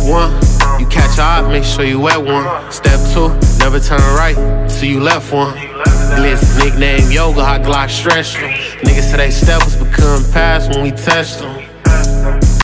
1, you catch a op, make sure you wet one. Step 2, never turn right till you left one. Blitz nickname Yoga, hot Glock stretched them. Niggas say they steppers become past when we test them.